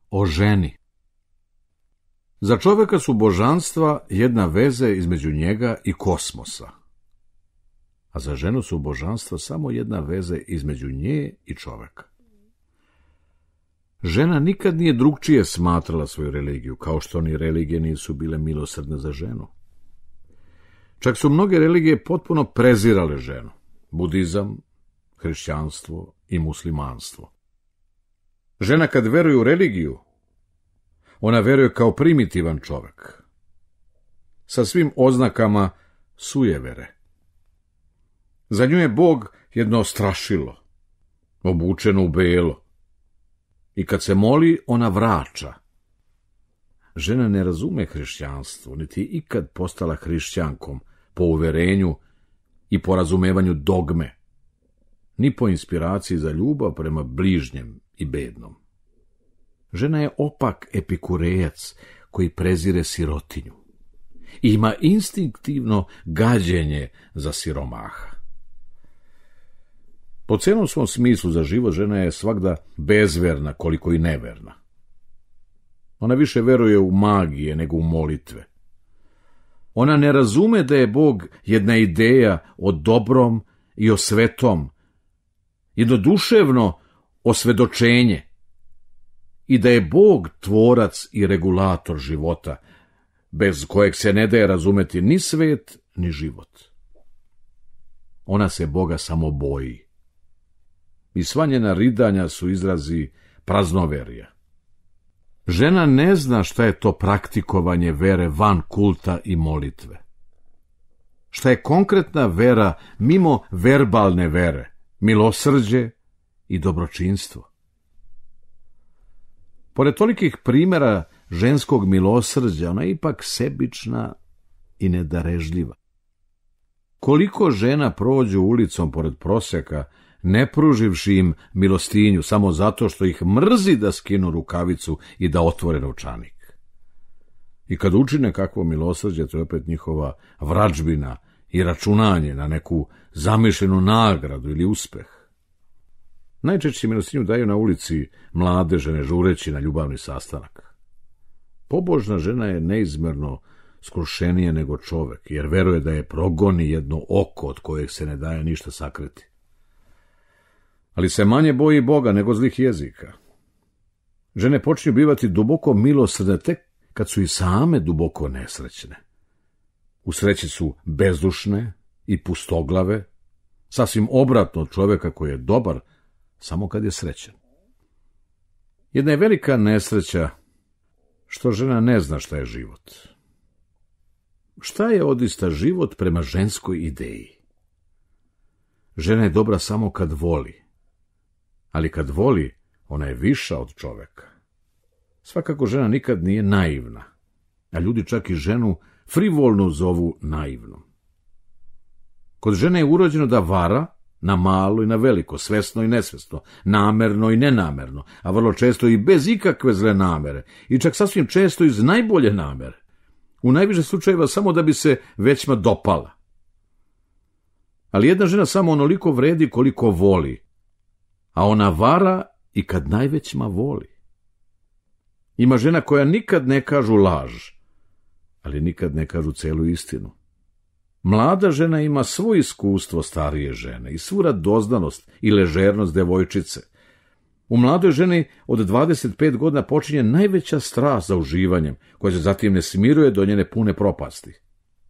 o ženi. Za čoveka su božanstva jedna veza između njega i kosmosa, a za ženu su božanstva samo jedna veza između nje i čoveka. Žena nikad nije drugčije smatrala svoju religiju, kao što ni religije nisu bile milosrdne za ženu. Čak su mnoge religije potpuno prezirale ženu, budizam, hrišćanstvo i muslimanstvo. Žena kad veruje u religiju, ona veruje kao primitivan čovek, sa svim oznakama sujevere. Za nju je Bog jedno strašilo, obučeno u belo, i kad se moli, ona vrača. Žena ne razume hrišćanstvo, niti je ikad postala hrišćankom po uverenju i po razumevanju dogme, ni po inspiraciji za ljubav prema bližnjem i bednom. Žena je opak epikurejac koji prezire sirotinju i ima instinktivno gađenje za siromaha. Po celom svom smislu za život žena je svagda bezverna koliko i neverna. Ona više veruje u magije nego u molitve. Ona ne razume da je Bog jedna ideja o dobrom i o svetom, jednoduševno osvedočenje, i da je Bog tvorac i regulator života, bez kojeg se ne daje razumeti ni svet, ni život. Ona se Boga samo boji. I sva njena ridanja su izrazi praznoverja. Žena ne zna šta je to praktikovanje vere van kulta i molitve. Šta je konkretna vera mimo verbalne vere, milosrđe i dobročinstvo. Pored tolikih primjera ženskog milosrđa, ona je ipak sebična i nedarežljiva. Koliko žena prođu ulicom pored prosjaka, ne pruživši im milostinju samo zato što ih mrzi da skinu rukavicu i da otvore novčanik. I kad učine kakvo milosrđe, to je opet njihova vražbina i računanje na neku zamišljenu nagradu ili uspeh. Najčešće milostinju daju na ulici mlade žene žureći na ljubavni sastanak. Pobožna žena je neizmerno skrušenije nego čovek, jer veruje da je progoni jedno oko od kojeg se ne daje ništa sakriti. Ali se manje boji Boga nego zlih jezika. Žene počinju bivati duboko milosrdne tek kad su i same duboko nesrećne. U sreći su bezdušne i pustoglave, sasvim obratno od čoveka koji je dobar samo kad je srećan. Jedna je velika nesreća što žena ne zna šta je život. Šta je odista život prema ženskoj ideji? Žena je dobra samo kad voli, ali kad voli, ona je viša od čoveka. Svakako žena nikad nije naivna, a ljudi čak i ženu frivolno zovu naivnom. Kod žene je urođeno da vara na malo i na veliko, svesno i nesvesno, namerno i nenamerno, a vrlo često i bez ikakve zle namere, i čak sasvim često iz najbolje namere. U najviše slučajeva samo da bi se većma dopala. Ali jedna žena samo onoliko vredi koliko voli, a ona vara i kad najvećma voli. Ima žena koja nikad ne kažu laž, ali nikad ne kažu celu istinu. Mlada žena ima svo iskustvo starije žene i svu radoznanost i ležernost devojčice. U mladoj ženi od 25 godina počinje najveća strast za uživanjem, koja se zatim ne smiruje do njene pune propasti.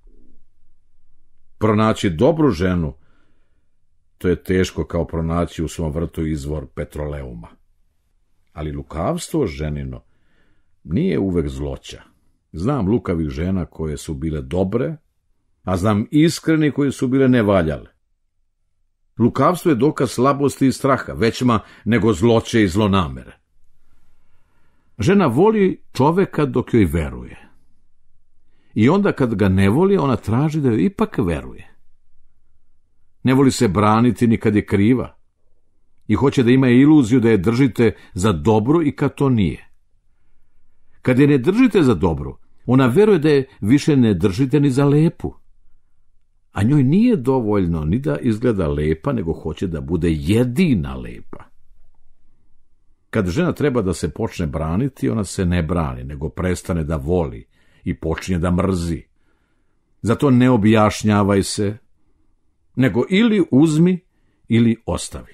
Pronaći dobru ženu, to je teško kao pronaći u svom vrtu izvor petroleuma. Ali lukavstvo ženino nije uvek zloća. Znam lukavih žena koje su bile dobre, a znam iskreni koje su bile nevaljale. Lukavstvo je dokaz slabosti i straha, većma nego zloće i zlonamere. Žena voli čoveka dok joj veruje. I onda kad ga ne voli, ona traži da joj ipak veruje. Ne voli se braniti ni kad je kriva. I hoće da ima iluziju da je držite za dobro i kad to nije. Kad je ne držite za dobro, ona veruje da je više ne držite ni za lepu. A njoj nije dovoljno ni da izgleda lepa, nego hoće da bude jedina lepa. Kad žena treba da se počne braniti, ona se ne brani, nego prestane da voli i počinje da mrzi. Zato ne objašnjavaj se, nego ili uzmi ili ostavi.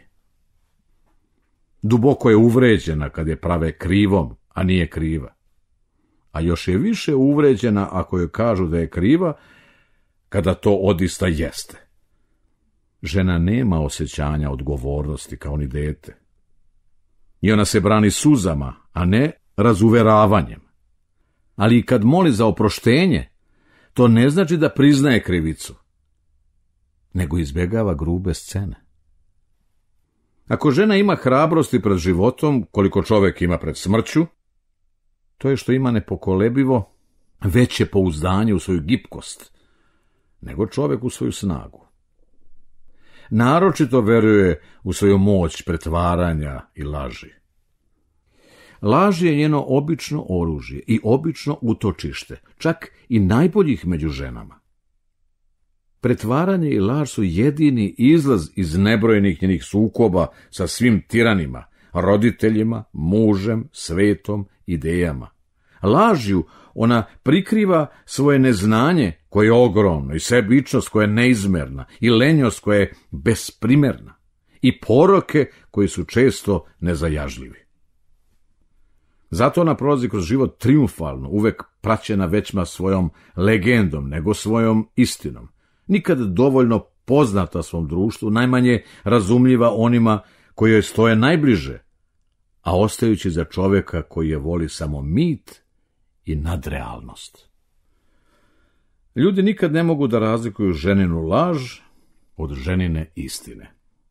Duboko je uvređena kad je prave krivom, a nije kriva. A još je više uvređena ako joj kažu da je kriva, kada to odista jeste. Žena nema osjećanja odgovornosti kao ni dete. I ona se brani suzama, a ne razuveravanjem. Ali i kad moli za oproštenje, to ne znači da priznaje krivicu, nego izbjegava grube scene. Ako žena ima hrabrosti pred životom, koliko čovjek ima pred smrću, to je što ima nepokolebivo veće pouzdanje u svoju gipkost, nego čovjek u svoju snagu. Naročito veruje u svoju moć pretvaranja i laži. Laž je njeno obično oružje i obično utočište, čak i najboljih među ženama. Pretvaranje i laž su jedini izlaz iz nebrojenih njenih sukoba sa svim tiranima, roditeljima, mužem, svetom, idejama. Lažju ona prikriva svoje neznanje koje je ogromno i sebičnost koja je neizmerna i lenjost koja je besprimerna i poroke koji su često nezajažljivi. Zato ona prolazi kroz život triumfalno, uvek praćena većma svojom legendom nego svojom istinom. Nikad dovoljno poznata svom društvu, najmanje razumljiva onima koji joj stoje najbliže, a ostajući za čovjeka koji je voli samo mit i nadrealnost. Ljudi nikad ne mogu da razlikuju ženinu laž od ženine istine.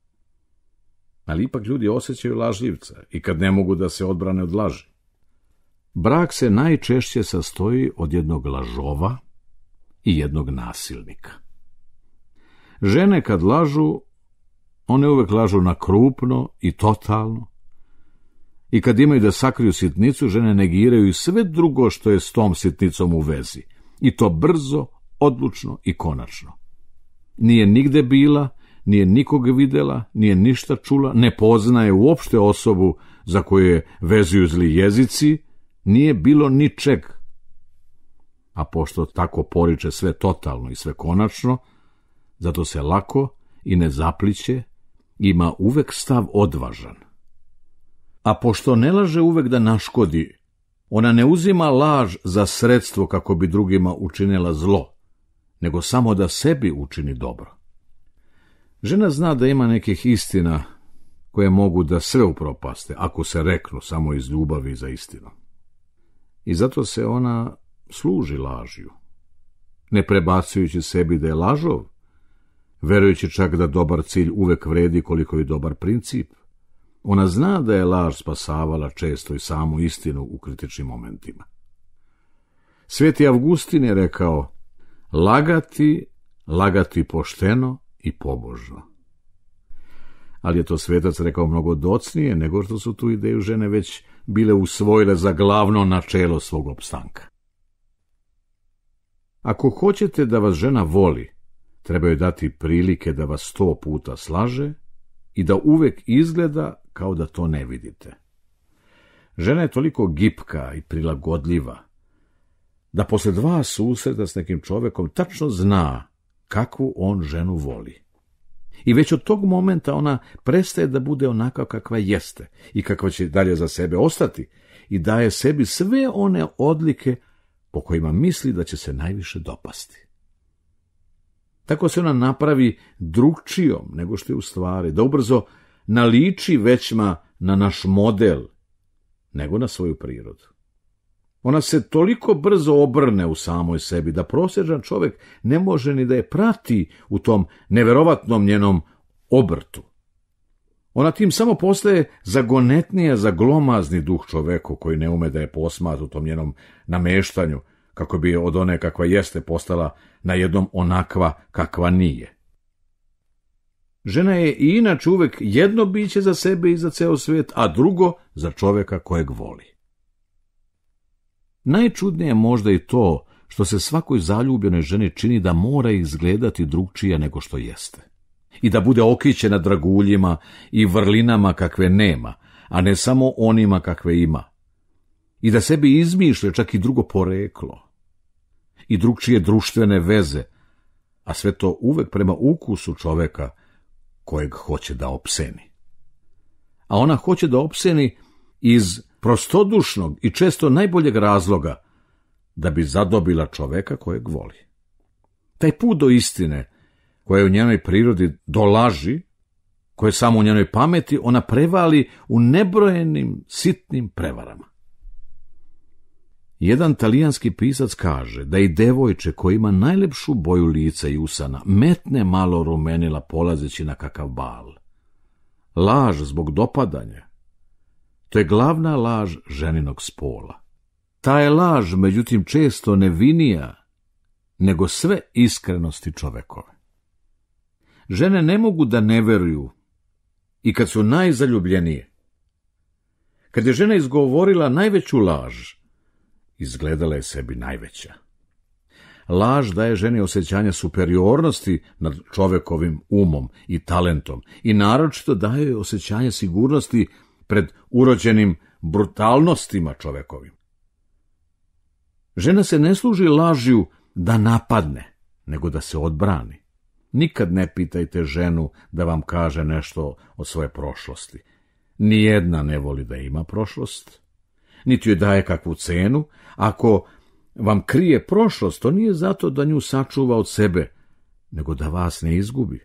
Ali ipak ljudi osjećaju lažljivca i kad ne mogu da se odbrane od laži. Brak se najčešće sastoji od jednog lažova i jednog nasilnika. Žene kad lažu, one uvek lažu na krupno i totalno. I kad imaju da sakriju sitnicu, žene negiraju i sve drugo što je s tom sitnicom u vezi. I to brzo, odlučno i konačno. Nije nigde bila, nije nikog videla, nije ništa čula, ne poznaje uopšte osobu za koju je vezuju zli jezici, nije bilo ničeg. A pošto tako poriče sve totalno i sve konačno, zato se lako i ne zapliće, ima uvek stav odvažan. A pošto ne laže uvek da naškodi, ona ne uzima laž za sredstvo kako bi drugima učinila zlo, nego samo da sebi učini dobro. Žena zna da ima nekih istina koje mogu da sve upropaste, ako se reknu samo iz ljubavi za istinu. I zato se ona služi lažju, ne prebacujući sebi da je lažov, verujući čak da dobar cilj uvek vredi koliko i dobar princip. Ona zna da je laž spasavala često i samu istinu u kritičnim momentima. Sveti Avgustin je rekao, lagati pošteno i pobožno. Ali je to svetac rekao mnogo docnije nego što su tu ideju žene već bile usvojile za glavno načelo svog opstanka. Ako hoćete da vas žena voli, treba joj dati prilike da vas 100 puta slaže i da uvek izgleda kao da to ne vidite. Žena je toliko gipka i prilagodljiva, da posle 2 susreta s nekim čovekom tačno zna kakvu on ženu voli. I već od tog momenta ona prestaje da bude onaka kakva jeste i kakva će dalje za sebe ostati i daje sebi sve one odlike po kojima misli da će se najviše dopasti. Tako se ona napravi drugčijom nego što je u stvari, da ubrzo naliči većma na naš model nego na svoju prirodu. Ona se toliko brzo obrne u samoj sebi da prosječan čovjek ne može ni da je prati u tom neverovatnom njenom obrtu. Ona tim samo postaje zagonetnija za glomazni duh čoveku koji ne ume da je posmatra u tom njenom nameštanju, kako bi od one kakva jeste postala na jednom onakva kakva nije. Žena je i inače uvek jedno biće za sebe i za ceo svijet, a drugo za čoveka kojeg voli. Najčudnije je možda i to što se svakoj zaljubljenoj ženi čini da mora izgledati drugčije nego što jeste. I da bude okićena draguljima i vrlinama kakve nema, a ne samo onima kakve ima. I da sebi izmišlja čak i drugo poreklo i drugčije društvene veze, a sve to uvek prema ukusu čoveka kojeg hoće da opseni. A ona hoće da opseni iz prostodušnog i često najboljeg razloga, da bi zadobila čoveka kojeg voli. Taj put do istine, koja je u njenoj prirodi, do laži, koje je samo u njenoj pameti, ona prevali u nebrojenim sitnim prevarama. Jedan talijanski pisac kaže da i devojče koja ima najlepšu boju lica i usana metne malo rumenila polazeći na kakav bal. Laž zbog dopadanja, to je glavna laž ženinog spola. Ta je laž, međutim, često nevinija nego sve iskrenosti čovekove. Žene ne mogu da ne veruju i kad su najzaljubljenije. Kad je žena izgovorila najveću laž, izgledala je sebi najveća. Laž daje ženi osjećanje superiornosti nad čovekovim umom i talentom i naročito daje joj osjećanje sigurnosti pred urođenim brutalnostima čovekovim. Žena se ne služi lažju da napadne, nego da se odbrani. Nikad ne pitajte ženu da vam kaže nešto o svoje prošlosti. Nijedna ne voli da ima prošlost, niti joj daje kakvu cenu. Ako vam krije prošlost, to nije zato da nju sačuva od sebe, nego da vas ne izgubi.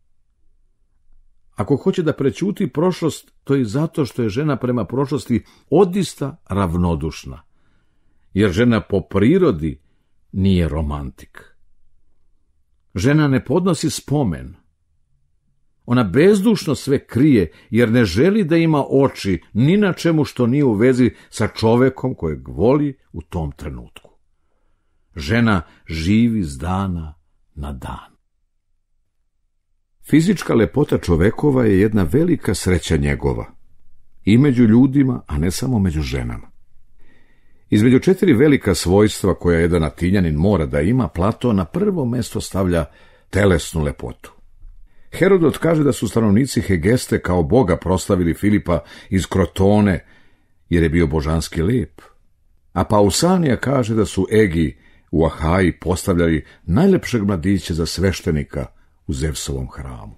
Ako hoće da prećuti prošlost, to je zato što je žena prema prošlosti odista ravnodušna, jer žena po prirodi nije romantik. Žena ne podnosi spomen. Ona bezdušno sve krije, jer ne želi da ima oči ni na čemu što nije u vezi sa čovekom kojeg voli u tom trenutku. Žena živi s dana na dan. Fizička lepota čovekova je jedna velika sreća njegova, i među ljudima, a ne samo među ženama. Između 4 velika svojstva koja jedan Atinjanin mora da ima, Platon na prvo mesto stavlja telesnu lepotu. Herodot kaže da su stanovnici Hegeste kao boga proslavili Filipa iz Krotone, jer je bio božanski lep. A Pausanija kaže da su Egi u Ahaji postavljali najlepšeg mladića za sveštenika u Zevsovom hramu.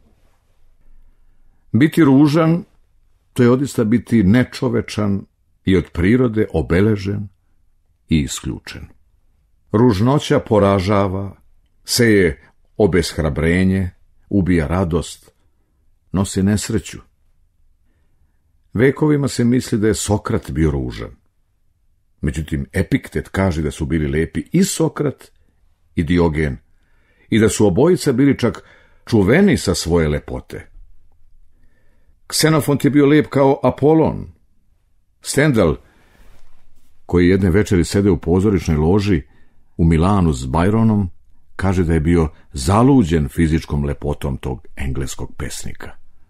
Biti ružan, to je odista biti nečovečan i od prirode obeležen i isključen. Ružnoća poražava, seje obeshrabrenje, ubija radost, nosi nesreću. Vekovima se misli da je Sokrat bio ružan. Međutim, Epiktet kaže da su bili lepi i Sokrat i Diogen i da su obojica bili čak čuveni sa svoje lepote. Ksenofont je bio lep kao Apolon. Stendhal, koji jedne večeri sede u pozorišnoj loži u Milanu s Byronom, kaže da je bio zaluđen fizičkom lepotom tog engleskog pesnika.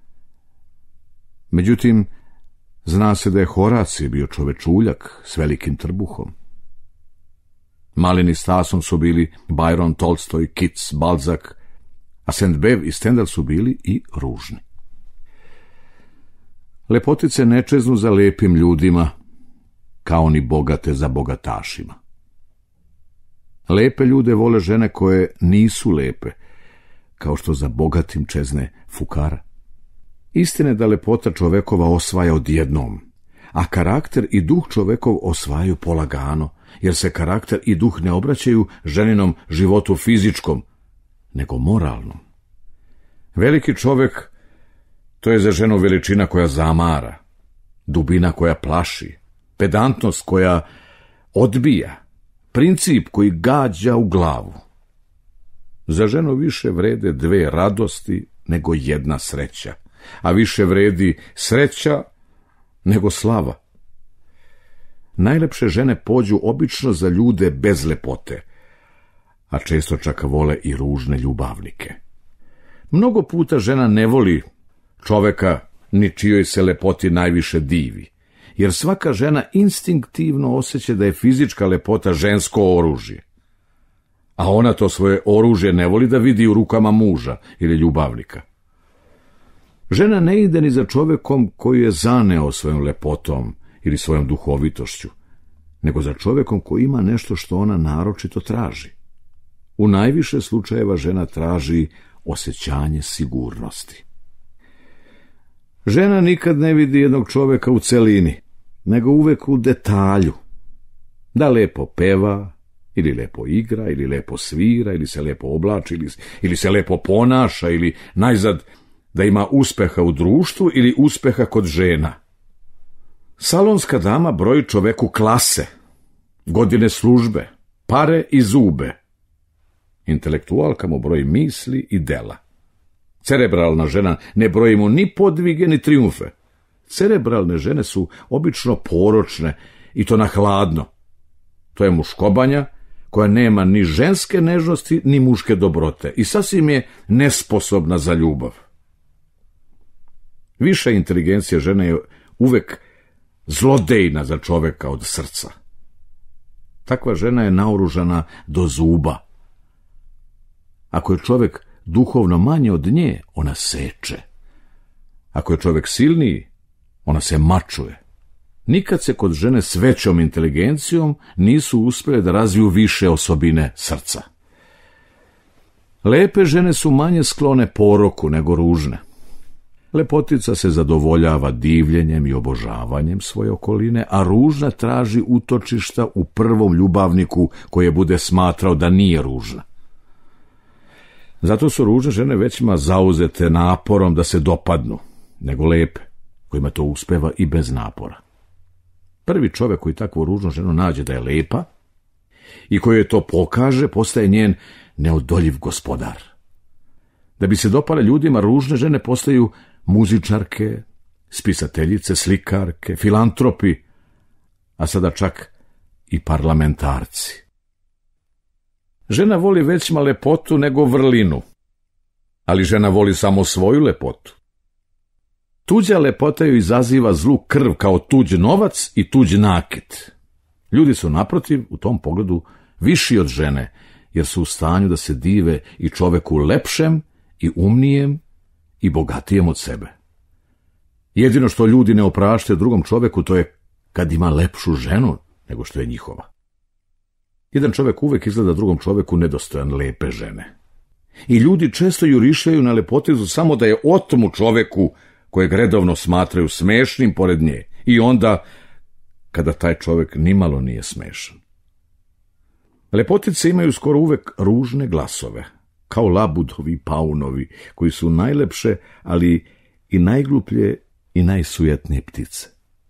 Međutim, zna se da je Horacije bio čovečuljak s velikim trbuhom. Malini Stasom su bili Byron, Tolstoj, Keats, Balzac, a Saint-Beuve i Stendhal su bili i ružni. Lepotice ne čeznu za lepim ljudima, kao ni bogate za bogatašima. Lepe ljude vole žene koje nisu lepe, kao što za bogatim čezne fukara. Istina je da lepota čovekova osvaja odjednom, a karakter i duh čovekov osvajaju polagano, jer se karakter i duh ne obraćaju ženinom životu fizičkom, nego moralnom. Veliki čovek, to je za ženu veličina koja zamara, dubina koja plaši, pedantnost koja odbija, princip koji gađa u glavu. Za ženu više vrede 2 radosti nego 1 sreća, a više vredi sreća nego slava. Najlepše žene pođu obično za ljude bez lepote, a često čak vole i ružne ljubavnike. Mnogo puta žena ne voli čoveka ni čijoj se lepoti najviše divi, jer svaka žena instinktivno osjeća da je fizička lepota žensko oružje, a ona to svoje oružje ne voli da vidi u rukama muža ili ljubavnika. Žena ne ide ni za čovekom koji je zaneo svojom lepotom ili svojom duhovitošću, nego za čovekom koji ima nešto što ona naročito traži. U najviše slučajeva žena traži osjećanje sigurnosti. Žena nikad ne vidi jednog čoveka u celini, nego uvek u detalju. Da lepo peva, ili lepo igra, ili lepo svira, ili se lepo oblači, ili se lepo ponaša, ili najzad da ima uspeha u društvu ili uspeha kod žena. Salonska dama broji čoveku klase, godine službe, pare i zube. Intelektualka mu broji misli i dela. Cerebralna žena ne broji mu ni podvige ni trijumfe. Cerebralne žene su obično poročne i to na hladno. To je muškobanja koja nema ni ženske nežnosti ni muške dobrote i sasvim je nesposobna za ljubav. Viša inteligencija žene je uvek zlodejna za čoveka od srca. Takva žena je naoružana do zuba. Ako je čovek duhovno manje od nje, ona seče. Ako je čovek silniji, ona se mačuje. Nikad se kod žene s većom inteligencijom nisu uspjele da razviju više osobine srca. Lepe žene su manje sklone poroku nego ružne. Lepotica se zadovoljava divljenjem i obožavanjem svoje okoline, a ružna traži utočišta u prvom ljubavniku koje bude smatrao da nije ružna. Zato su ružne žene većima zauzete naporom da se dopadnu, nego lepe, kojima to uspeva i bez napora. Prvi čovjek koji takvu ružnu ženu nađe da je lepa i koji je to pokaže, postaje njen neodoljiv gospodar. Da bi se dopale ljudima, ružne žene postaju muzičarke, spisateljice, slikarke, filantropi, a sada čak i parlamentarci. Žena voli većma lepotu nego vrlinu, ali žena voli samo svoju lepotu. Tuđa lepota ju izaziva zlu krv kao tuđ novac i tuđ nakit. Ljudi su naprotiv u tom pogledu viši od žene, jer su u stanju da se dive i čoveku lepšem i umnijem i bogatijem od sebe. Jedino što ljudi ne opraštaju drugom čoveku, to je kad ima lepšu ženu nego što je njihova. Jedan čovek uvek izgleda drugom čoveku nedostojan lepe žene. I ljudi često jurišaju na lepoticu samo da je otmu čoveku kojeg redovno smatraju smešnim pored nje, i onda kada taj čovek nimalo nije smešan. Lepotice imaju skoro uvek ružne glasove, kao labudovi i paunovi, koji su najlepše, ali i najgluplje i najsujetnije ptice.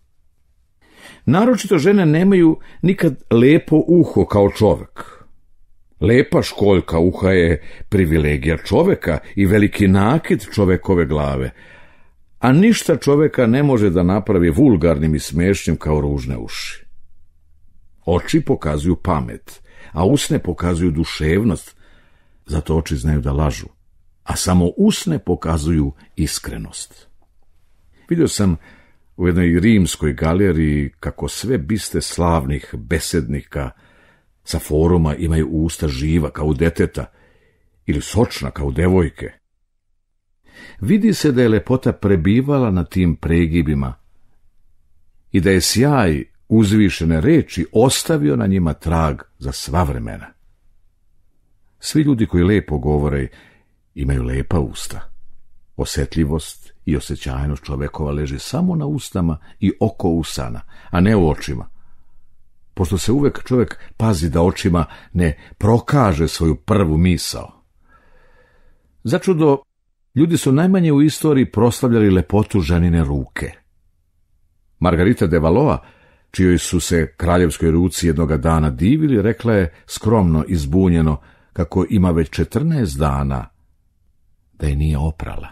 Naročito žene nemaju nikad lepo uho kao čovek. Lepa školjka uha je privilegija čoveka i veliki nakit čovekove glave, a ništa čoveka ne može da napravi vulgarnim i smešnim kao ružne uši. Oči pokazuju pamet, a usne pokazuju duševnost, zato oči znaju da lažu, a samo usne pokazuju iskrenost. Vidio sam u jednoj rimskoj galeriji kako sve biste slavnih besednika sa foruma imaju usta živa kao u deteta ili sočna kao u devojke. Vidi se da je lepota prebivala na tim pregibima i da je sjaj uzvišene reči ostavio na njima trag za sva vremena. Svi ljudi koji lepo govore imaju lepa usta. Osjetljivost i osjećajnost čovekova leži samo na ustama i oko usana, a ne u očima. Pošto se uvek čovek pazi da očima ne prokaže svoju prvu misao. Začudo, ljudi su najmanje u istoriji proslavljali lepotu ženine ruke. Margarita de Valois, čijoj su se kraljevskoj ruci jednoga dana divili, rekla je skromno i zbunjeno kako ima već 14 dana da je nije oprala.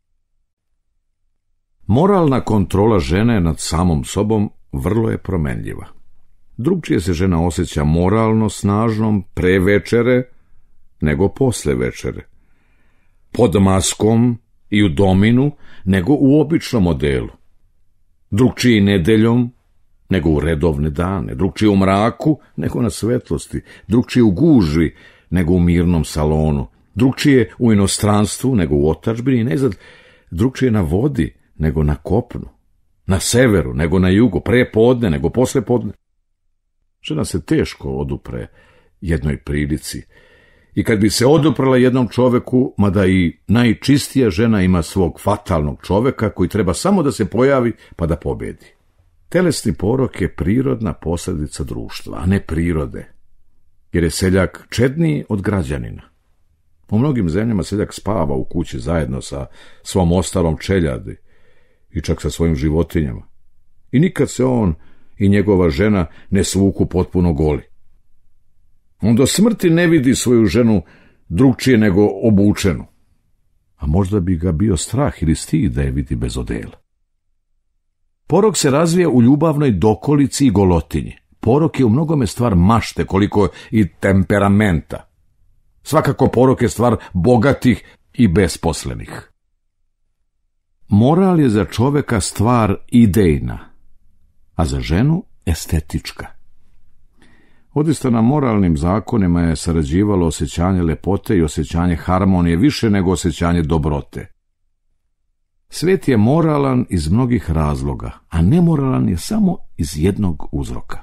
Moralna kontrola žene nad samom sobom vrlo je promenljiva. Drugčije se žena osjeća moralno snažnom pre večere nego posle večere, pod maskom i u dominu nego u običnom odelu, drugčije nedeljom nego u redovne dane, drugčije u mraku nego na svetlosti, drugčije u gužvi nego u mirnom salonu, drugčije u inostranstvu nego u otadžbini, nezad drugčije na vodi nego na kopnu, na severu nego na jugu, pre podne nego posle podne. Žena se teško odupre jednoj prilici i kad bi se oduprla jednom čoveku, mada i najčistija žena ima svog fatalnog čoveka koji treba samo da se pojavi pa da pobedi. Telesni porok je prirodna posljedica društva, a ne prirode, jer je seljak čedniji od građanina. U mnogim zemljama seljak spava u kući zajedno sa svom ostalom čeljadi i čak sa svojim životinjama. I nikad se on i njegova žena ne svuku potpuno goli. On do smrti ne vidi svoju ženu drugčije nego obučenu. A možda bi ga bio strah ili stid da je vidi bez odela. Porok se razvija u ljubavnoj dokolici i golotinji. Porok je u mnogome stvar mašte, koliko i temperamenta. Svakako porok je stvar bogatih i besposlenih. Moral je za čoveka stvar idejna, a za ženu estetička. Odista na moralnim zakonima je sarađivalo osjećanje lepote i osjećanje harmonije više nego osjećanje dobrote. Svet je moralan iz mnogih razloga, a nemoralan je samo iz jednog uzroka.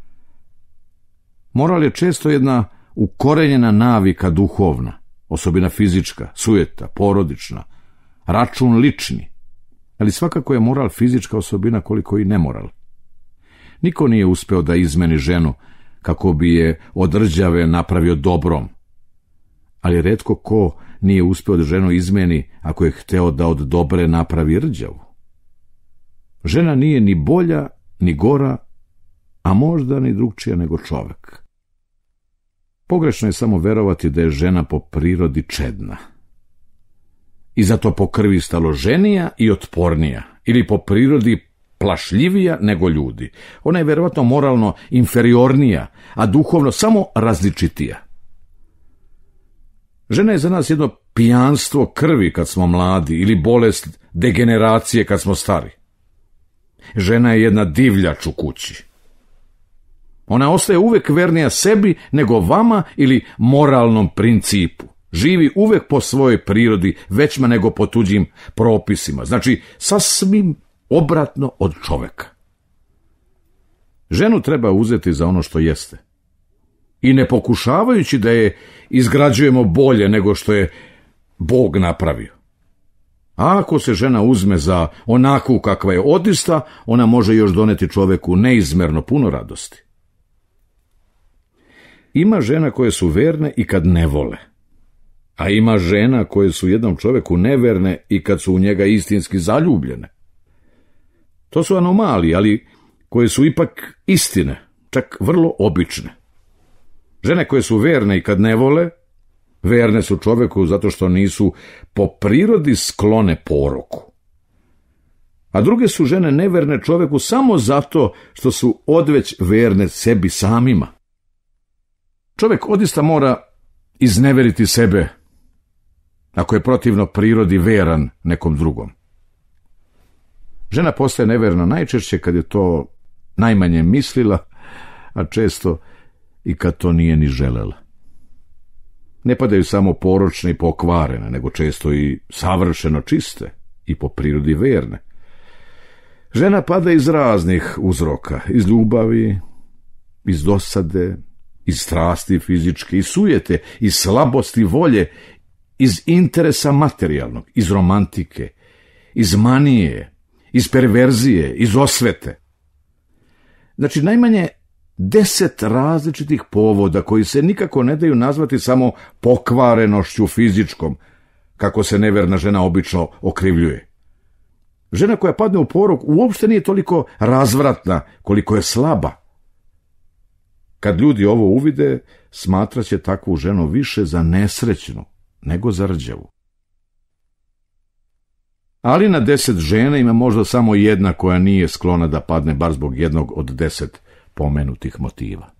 Moral je često jedna ukorenjena navika duhovna, osobina fizička, sujeta, porodična, račun lični, ali svakako je moral fizička osobina koliko i nemoral. Niko nije uspeo da izmeni ženu kako bi je od rđave napravio dobrom, ali retko ko nije uspeo da ženu izmeni ako je hteo da od dobre napravi rđavu. Žena nije ni bolja, ni gora, a možda ni drugčija nego čovek. Pogrešno je samo verovati da je žena po prirodi čedna. I zato po krvi staloženija i otpornija, ili po prirodi plašljivija nego ljudi. Ona je verovatno moralno inferiornija, a duhovno samo različitija. Žena je za nas jedno pijanstvo krvi kad smo mladi ili bolest degeneracije kad smo stari. Žena je jedna divljač u kući. Ona ostaje uvek vernija sebi nego vama ili moralnom principu. Živi uvek po svojoj prirodi, većma nego po tuđim propisima. Znači, sasvim obratno od čoveka. Ženu treba uzeti za ono što jeste. I ne pokušavajući da je izgrađujemo bolje nego što je Bog napravio. A ako se žena uzme za onakvu kakva je odista, ona može još doneti čoveku neizmerno puno radosti. Ima žena koje su verne i kad ne vole. A ima žena koje su jednom čoveku neverne i kad su u njega istinski zaljubljene. To su anomalije, ali koje su ipak istine, čak vrlo obične. Žene koje su verne i kad ne vole, verne su čoveku zato što nisu po prirodi sklone poroku. A druge su žene neverne čoveku samo zato što su odveć verne sebi samima. Čovek odista mora izneveriti sebe ako je protivno prirodi veran nekom drugom. Žena postaje neverna najčešće kad je to najmanje mislila, a često i kad to nije ni želela. Ne padaju samo poročne i pokvarene, nego često i savršeno čiste i po prirodi verne. Žena pada iz raznih uzroka, iz ljubavi, iz dosade, iz strasti fizičke, iz sujete, iz slabosti volje, iz interesa materijalnog, iz romantike, iz manije, iz perverzije, iz osvete. Znači, najmanje 10 različitih povoda koji se nikako ne daju nazvati samo pokvarenošću fizičkom, kako se neverna žena obično okrivljuje. Žena koja padne u porok uopšte nije toliko razvratna koliko je slaba. Kad ljudi ovo uvide, smatraće takvu ženu više za nesrećnu nego za rđavu. Ali na 10 žena ima možda samo jedna koja nije sklona da padne bar zbog jednog od 10 pomenutih motiva.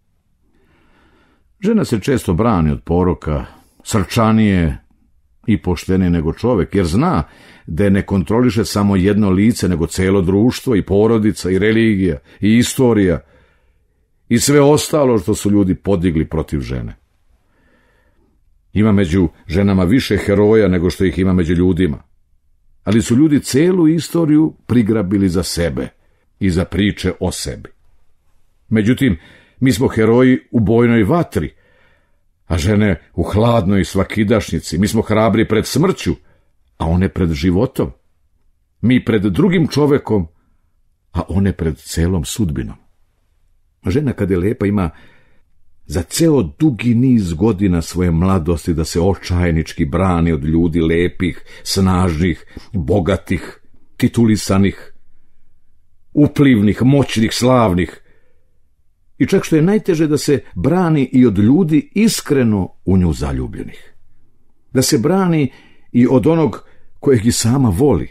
Žena se često brani od poroka, srčanije i poštenije nego čovek, jer zna da je ne kontroliše samo jedno lice, nego celo društvo i porodica i religija i istorija i sve ostalo što su ljudi podigli protiv žene. Ima među ženama više heroja nego što ih ima među ljudima. ali su ljudi celu istoriju prigrabili za sebe i za priče o sebi. Međutim, mi smo heroji u bojnoj vatri, a žene u hladnoj svakidašnjici. Mi smo hrabri pred smrću, a one pred životom. Mi pred drugim čovekom, a one pred celom sudbinom. Žena kad je lepa ima za ceo dugi niz godina svoje mladosti da se očajnički brani od ljudi lepih, snažnih, bogatih, titulisanih, uplivnih, moćnih, slavnih. I čak što je najteže da se brani i od ljudi iskreno u nju zaljubljenih. Da se brani i od onog kojeg i sama voli.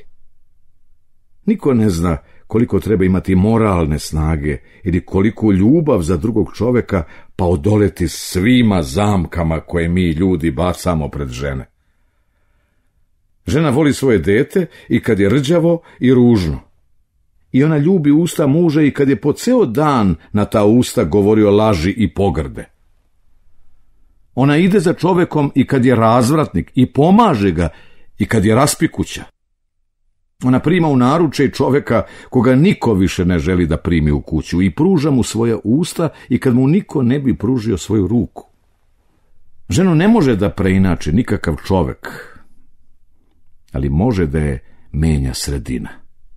Niko ne zna koliko treba imati moralne snage ili koliku ljubav za drugog čoveka pa odoleti svima zamkama koje mi ljudi bacamo pred žene. Žena voli svoje dete i kad je rđavo i ružno. I ona ljubi usta muža i kad je po ceo dan na ta usta govorio laži i pogrde. Ona ide za čovekom i kad je razvratnik i pomaže ga i kad je raspikuća. Ona prima u naručje čoveka koga niko više ne želi da primi u kuću i pruža mu svoja usta i kad mu niko ne bi pružio svoju ruku. Ženu ne može da preinači nikakav čovek, ali može da je menja sredina.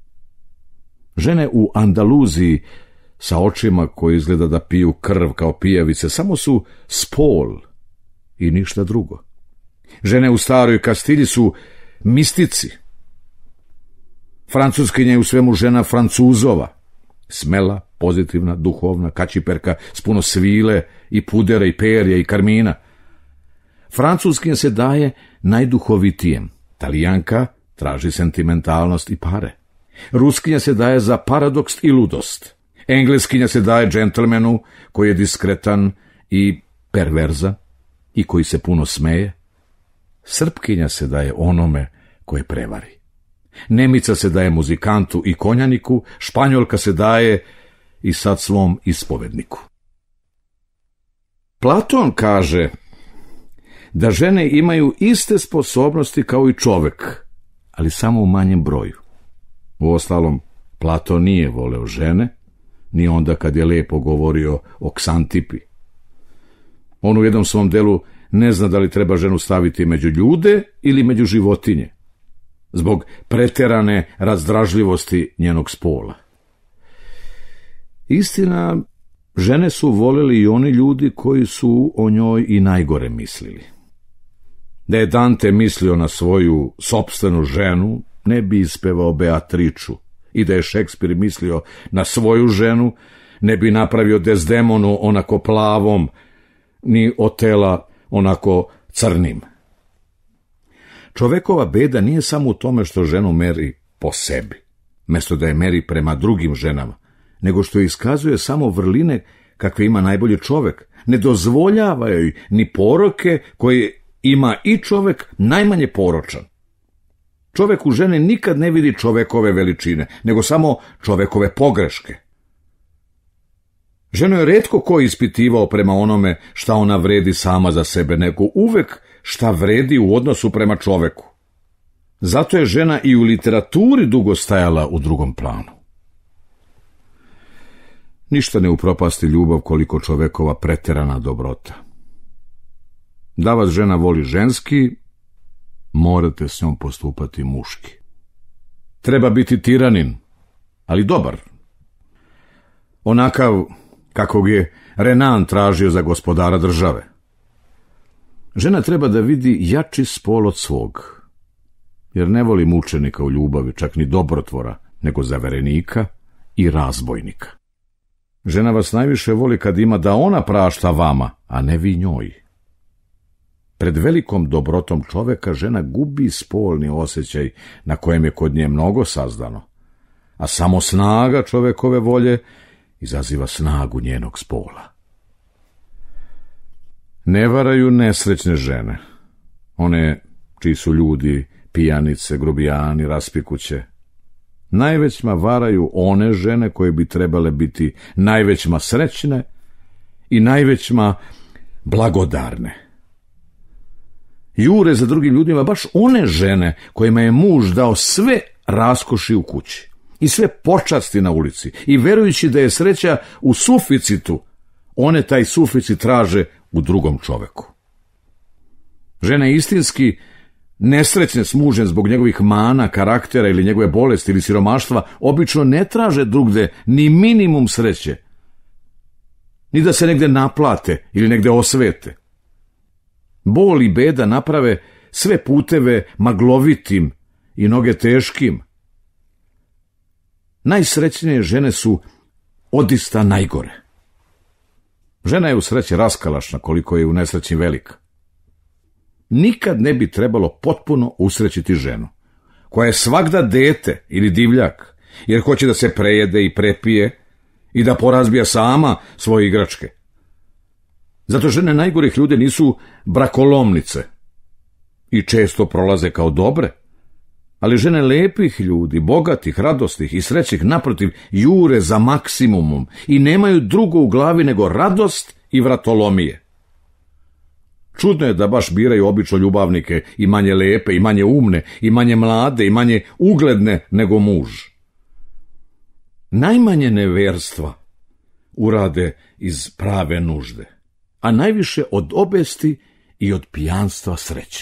Žene u Andaluziji sa očima koji izgleda da piju krv kao pijavice samo su spol i ništa drugo. Žene u staroj Kastilji su mistici. Francuskinja je u svemu žena Francuzova. Smela, pozitivna, duhovna, kačiperka s puno svile i pudera i perja i karmina. Francuskinja se daje najduhovitijem. Talijanka traži sentimentalnost i pare. Ruskinja se daje za paradoks i ludost. Engleskinja se daje džentlmenu koji je diskretan i perverzan i koji se puno smeje. Srpkinja se daje onome koje prevari. Nemica se daje muzikantu i konjaniku, Španjolka se daje i sad svom ispovedniku. Platon kaže da žene imaju iste sposobnosti kao i čovek, ali samo u manjem broju. Uostalom, Platon nije voleo žene, ni onda kad je lepo govorio o Ksantipi. On u jednom svom delu ne zna da li treba ženu staviti među ljude ili među životinje, zbog preterane razdražljivosti njenog spola. Istina, žene su voljeli i oni ljudi koji su o njoj i najgore mislili. Da je Dante mislio na svoju sopstvenu ženu, ne bi ispevao Beatriču, i da je Šekspir mislio na svoju ženu, ne bi napravio Desdemonu onako plavom, ni Otela onako crnim. Čovekova beda nije samo u tome što ženu meri po sebi, mesto da je meri prema drugim ženama, nego što iskazuje samo vrline kakve ima najbolji čovek, ne dozvoljava joj ni poroke koje ima i čovek najmanje poročan. Čovek u žene nikad ne vidi čovekove veličine, nego samo čovekove pogreške. Ženu je retko ko ispitivao prema onome šta ona vredi sama za sebe, nego uvek šta vredi u odnosu prema čoveku. Zato je žena i u literaturi dugo stajala u drugom planu. Ništa ne upropasti ljubav koliko čovekova preterana dobrota. Da vas žena voli ženski, morate s njom postupati muški. Treba biti tiranin, ali dobar. Onakav kakvog je Renan tražio za gospodara države. Žena treba da vidi jači spol od svog, jer ne voli mučenika u ljubavi, čak ni dobrotvora, nego zaverenika i razbojnika. Žena vas najviše voli kad ima da ona prašta vama, a ne vi njoj. Pred velikom dobrotom čoveka žena gubi spolni osjećaj na kojem je kod nje mnogo sazdano, a samo snaga čovekove volje izaziva snagu njenog spola. Ne varaju nesrećne žene, one čiji su ljudi pijanice, grubijani, raspikuće. Najvećma varaju one žene koje bi trebale biti najvećma srećne i najvećma blagodarne. Jure za drugim ljudima baš one žene kojima je muž dao sve raskoši u kući i sve počasti na ulici i verujući da je sreća u suficitu, one taj suficit traže u drugom čoveku. Žene istinski nesrećne s mužem zbog njegovih mana, karaktera ili njegove bolesti ili siromaštva obično ne traže drugde ni minimum sreće, ni da se negde naplate ili negde osvete. Bol i beda naprave sve puteve maglovitim i noge teškim. Najsrećnije žene su odista najgore. Žena je u sreći raskalašna koliko je u nesreći velika. Nikad ne bi trebalo potpuno usrećiti ženu, koja je svagda dete ili divljak, jer hoće da se prejede i prepije i da porazbija sama svoje igračke. Zato žene najgorih ljudi nisu brakolomnice i često prolaze kao dobre, ali žene lepih ljudi, bogatih, radosnih i srećnih, naprotiv, jure za maksimumom i nemaju drugo u glavi nego radost i vratolomije. Čudno je da baš biraju obično ljubavnike i manje lepe, i manje umne, i manje mlade, i manje ugledne nego muž. Najmanje neverstva urade iz prave nužde, a najviše od obesti i od pijanstva sreće.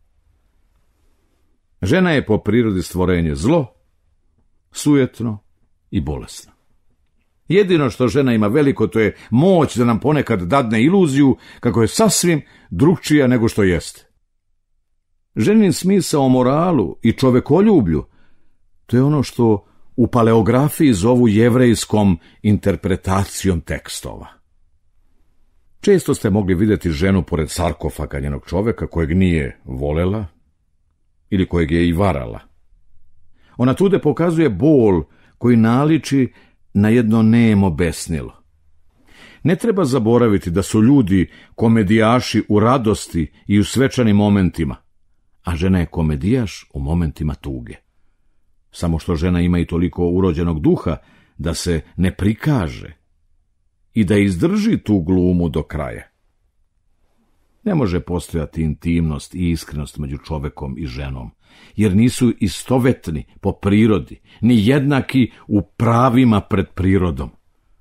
Žena je po prirodi stvorenje zlo, sujetno i bolesno. Jedino što žena ima veliko, to je moć da nam ponekad dadne iluziju kako je sasvim drugčija nego što jeste. Ženin smisao o moralu i čovekoljublju, to je ono što u paleografiji zovu jevrejskom interpretacijom tekstova. Često ste mogli vidjeti ženu pored sarkofaga njenog čoveka kojeg nije volela ili kojeg je i varala. Ona tude pokazuje bol koji naliči na jedno nemo besnilo. Ne treba zaboraviti da su ljudi komedijaši u radosti i u svečanim momentima, a žena je komedijaš u momentima tuge. Samo što žena ima i toliko urođenog duha da se ne prikaže i da izdrži tu glumu do kraja. Ne može postojati intimnost i iskrenost među čovekom i ženom, jer nisu istovetni po prirodi, ni jednaki u pravima pred prirodom.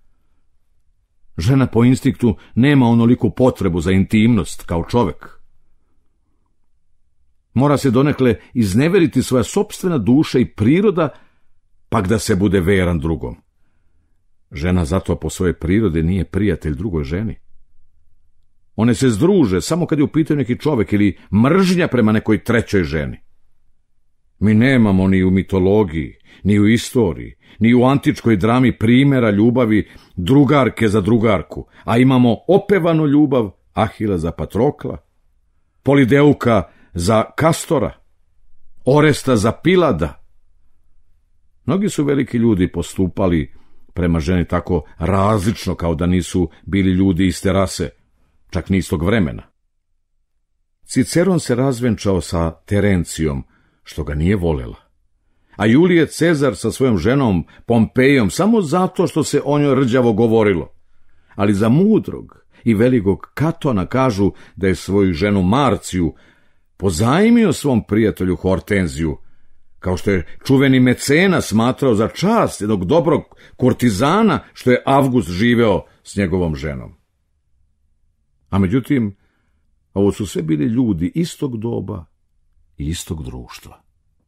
Žena po instinktu nema onoliku potrebu za intimnost kao čovek. Mora se donekle izneveriti svoja sopstvena duša i priroda, pak da se bude veran drugom. Žena zato po svojoj prirodi nije prijatelj drugoj ženi. One se združe samo kad je u pitanju neki čovek ili mržnja prema nekoj trećoj ženi. Mi nemamo ni u mitologiji, ni u istoriji, ni u antičkoj drami primjera ljubavi drugarke za drugarku, a imamo opevanu ljubav Ahila za Patrokla, Polideuka za Kastora, Oresta za Pilada. Mnogi su veliki ljudi postupali prema ženi tako različno kao da nisu bili ljudi iste rase, čak ni istog vremena. Ciceron se razvenčao sa Terencijom, što ga nije volela, a Julije Cezar sa svojom ženom Pompejom samo zato što se o njoj rđavo govorilo. Ali za mudrog i velikog Katona kažu da je svoju ženu Marciju pozajmio svom prijatelju Hortenziju, kao što je čuveni Mecena smatrao za čast jednog dobrog kurtizana što je Avgust živeo s njegovom ženom. A međutim, ovo su sve bili ljudi istog doba i istog društva.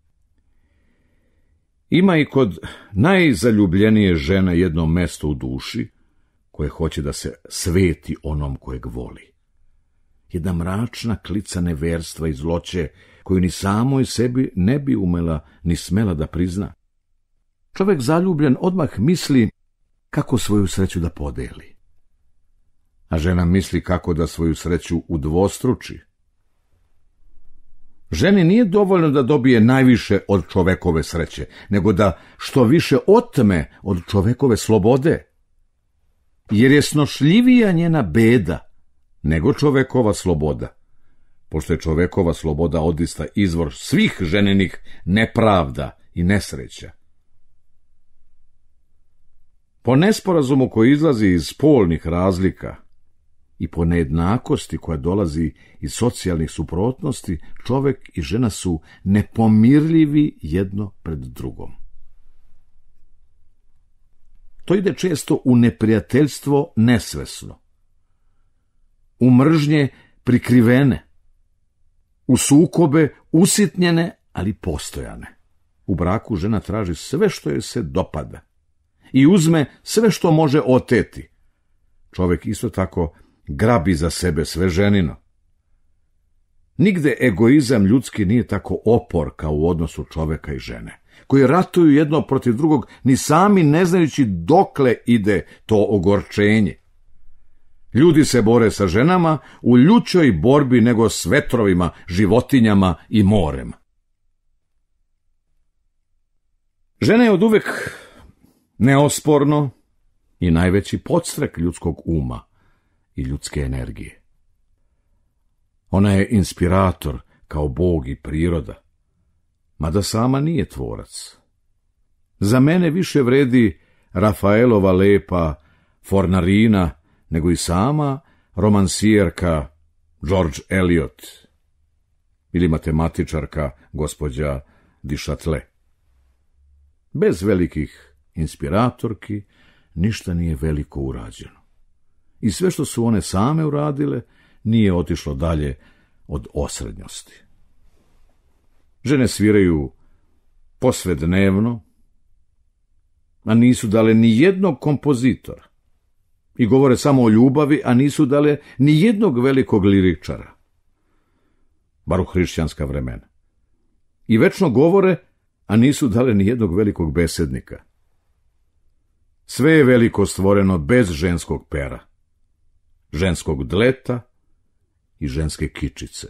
Ima i kod najzaljubljenije žene jedno mesto u duši koje hoće da se sveti onom kojeg voli. Jedna mračna klica neverstva i zloće koju ni samoj sebi ne bi umela ni smela da prizna. Čovjek zaljubljen odmah misli kako svoju sreću da podeli, a žena misli kako da svoju sreću udvostruči. Ženi nije dovoljno da dobije najviše od čovekove sreće, nego da što više otme od čovekove slobode, jer je snošljivija njena beda nego čovekova sloboda, pošto je čovekova sloboda odista izvor svih ženinih nepravda i nesreća. Po nesporazumu koji izlazi iz spolnih razlika, i po nejednakosti koja dolazi iz socijalnih suprotnosti, čovek i žena su nepomirljivi jedno pred drugom. To ide često u neprijateljstvo nesvesno, u mržnje prikrivene, u sukobe usitnjene, ali postojane. U braku žena traži sve što joj se dopada i uzme sve što može oteti. Čovek isto tako grabi za sebe sve ženino. Nigde egoizam ljudski nije tako opor kao u odnosu čoveka i žene, koji ratuju jedno protiv drugog, ni sami ne znajući dokle ide to ogorčenje. Ljudi se bore sa ženama u ljućoj borbi nego s vetrovima, životinjama i morem. Žena je oduvek neosporno i najveći podstrek ljudskog uma i ljudske energije. Ona je inspirator kao Bog i priroda, mada sama nije tvorac. Za mene više vredi Rafaelova lepa Fornarina nego i sama romansijerka George Eliot ili matematičarka gospođa Duchâtelet. Bez velikih inspiratorki ništa nije veliko urađeno. I sve što su one same uradile nije otišlo dalje od osrednjosti. Žene sviraju posve dnevno, a nisu dale ni jednog kompozitora. I govore samo o ljubavi, a nisu dale ni jednog velikog liričara. Bar u hrišćanska vremena. I večno govore, a nisu dale ni jednog velikog besednika. Sve je veliko stvoreno bez ženskog pera, ženskog dleta i ženske kičice.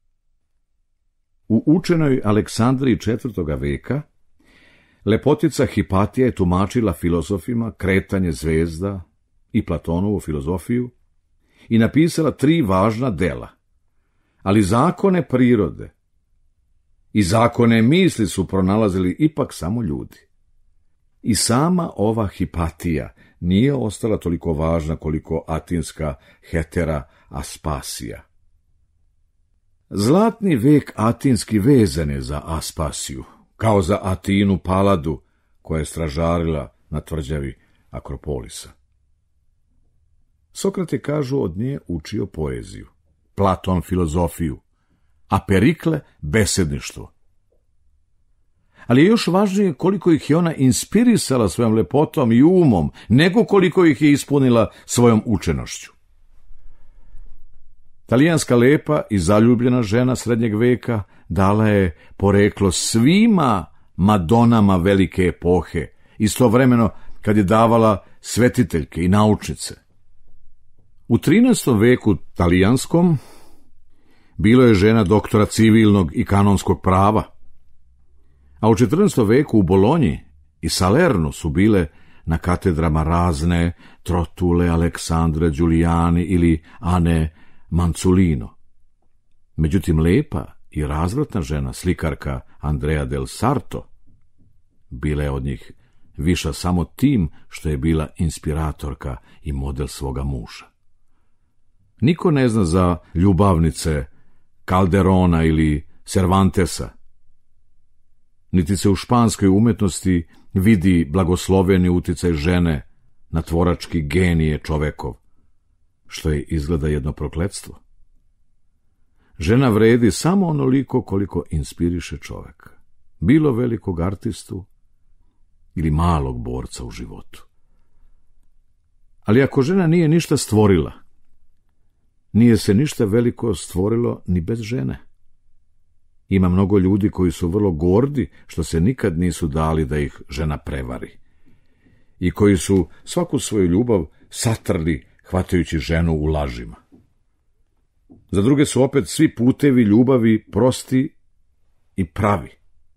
U učenoj Aleksandriji IV. Veka lepotica Hipatija je tumačila filozofima kretanje zvezda i Platonovu filozofiju i napisala 3 važna dela, ali zakone prirode i zakone misli su pronalazili ipak samo ljudi. I sama ova Hipatija nije ostala toliko važna koliko atinska hetera Aspasija. Zlatni vek atinski vezan je za Aspasiju, kao za Atinu Paladu, koja je stražarila na tvrđavi Akropolisa. Sokrat je, kažu, od nje učio poeziju, Platon filozofiju, a Perikle besedništvo. Ali je još važnije koliko ih je ona inspirisala svojom lepotom i umom, nego koliko ih je ispunila svojom učenošću. Talijanska lepa i zaljubljena žena srednjeg veka dala je poreklo svima madonama velike epohe, istovremeno kad je davala svetiteljke i naučnice. U 13. veku talijanskom bilo je žena doktora civilnog i kanonskog prava, a u 14. veku u Bolonji i Salernu su bile na katedrama razne Trotule, Aleksandre Giuliani ili Ane Manculino. Međutim, lepa i razvratna žena, slikarka Andrea del Sarto, bila je od njih viša samo tim što je bila inspiratorka i model svoga muža. Niko ne zna za ljubavnice Calderona ili Cervantesa, niti se u španskoj umetnosti vidi blagosloveni uticaj žene na tvorački genije čovekov, što je izgleda jedno prokletstvo. Žena vredi samo onoliko koliko inspiriše čoveka, bilo velikog artistu ili malog borca u životu. Ali ako žena nije ništa stvorila, nije se ništa veliko stvorilo ni bez žene. Ima mnogo ljudi koji su vrlo gordi što se nikad nisu dali da ih žena prevari i koji su svaku svoju ljubav satrli hvatajući ženu u lažima. Za druge su opet svi putevi ljubavi prosti i pravi.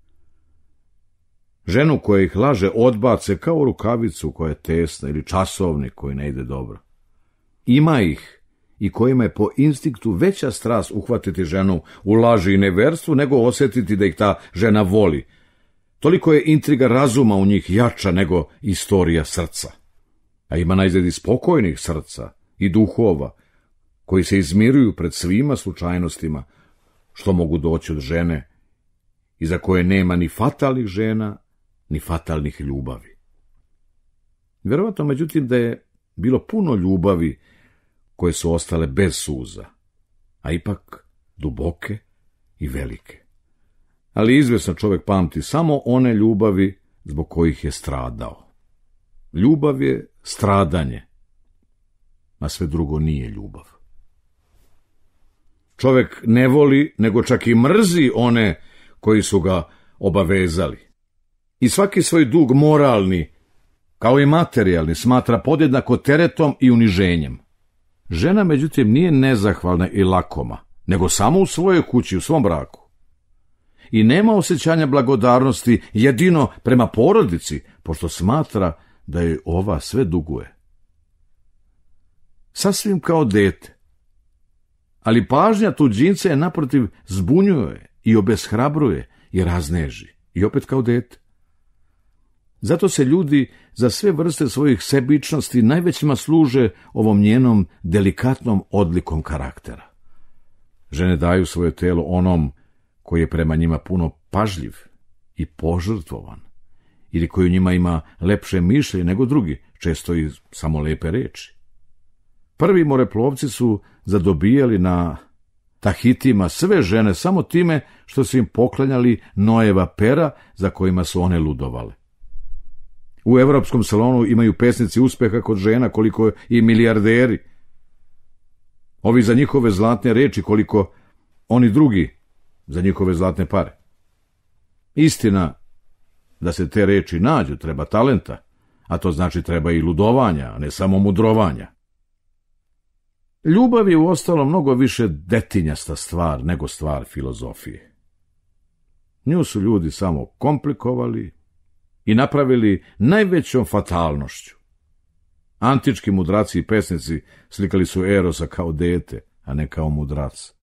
Ženu koja ih laže odbace kao rukavicu koja je tesna ili časovnik koji ne ide dobro. Ima ih i kojima je po instinktu veća strast uhvatiti ženu u laži i neverstvu nego osjetiti da ih ta žena voli. Toliko je intriga razuma u njih jača nego istorija srca. A ima naizgled i spokojnih srca i duhova koji se izmiruju pred svima slučajnostima što mogu doći od žene i za koje nema ni fatalnih žena, ni fatalnih ljubavi. Vjerovatno, međutim, da je bilo puno ljubavi koje su ostale bez suza, a ipak duboke i velike. Ali izvjesno čovjek pamti samo one ljubavi zbog kojih je stradao. Ljubav je stradanje, a sve drugo nije ljubav. Čovjek ne voli, nego čak i mrzi one koji su ga obavezali. I svaki svoj dug moralni, kao i materijalni, smatra podjednako teretom i uniženjem. Žena, međutim, nije nezahvalna i lakoma, nego samo u svojoj kući, u svom braku. I nema osjećanja blagodarnosti jedino prema porodici, pošto smatra da joj ova sve duguje. Sasvim kao dete. Ali pažnja tuđinca je naprotiv zbunjuje i obeshrabruje i razneži. I opet kao dete. Zato se ljudi za sve vrste svojih sebičnosti najvećima služe ovom njenom delikatnom odlikom karaktera. Žene daju svoje telo onom koji je prema njima puno pažljiv i požrtvovan, ili koji u njima ima lepše mišljenje nego drugi, često i samo lepe reči. Prvi moreplovci su zadobijali na Tahitima sve žene samo time što su im poklanjali Noeva pera za kojima su one ludovale. U evropskom salonu imaju pesnici uspeha kod žena koliko i milijarderi. Ovi za njihove zlatne reči koliko oni drugi za njihove zlatne pare. Istina, da se te reči nađu, treba talenta, a to znači treba i ludovanja, a ne samo mudrovanja. Ljubav je uostalom mnogo više detinjasta stvar nego stvar filozofije. Nju su ljudi samo komplikovali i napravili najvećom fatalnošću. Antički mudraci i pesnici slikali su Erosa kao dete, a ne kao mudrac.